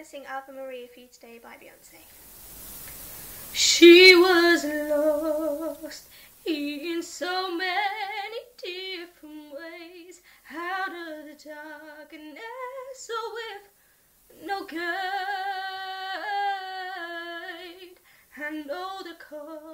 going to sing Ave Maria for you today by Beyonce. She was lost in so many different ways, out of the darkness, so with no guide. I know the call